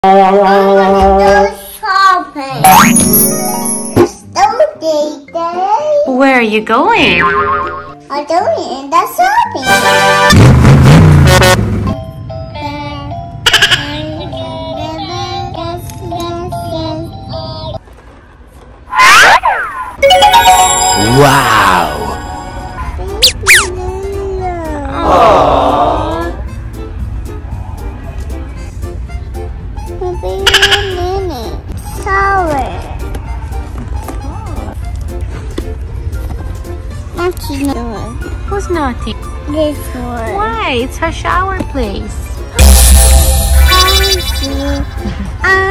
I'm gonna go shopping. Where are you going? I'm doing the shopping. Wow! Who's naughty? This one. Why? It's her shower place. I